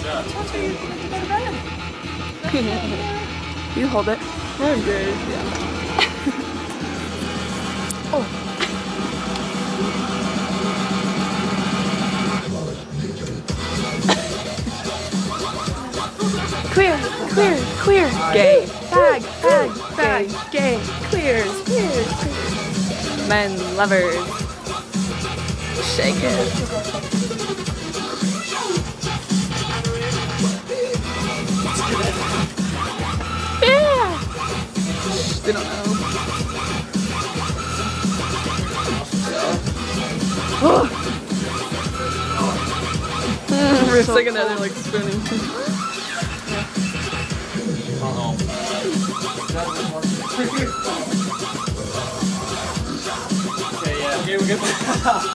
You hold it. I'm good. Yeah. Oh. Queer, queer, queer, gay, fag, fag, fag, gay, queers, queers, queers. Men lovers. Shake it. Yeah! They don't know. Oh. For a second there, they're like spinning. Okay, yeah, here we go.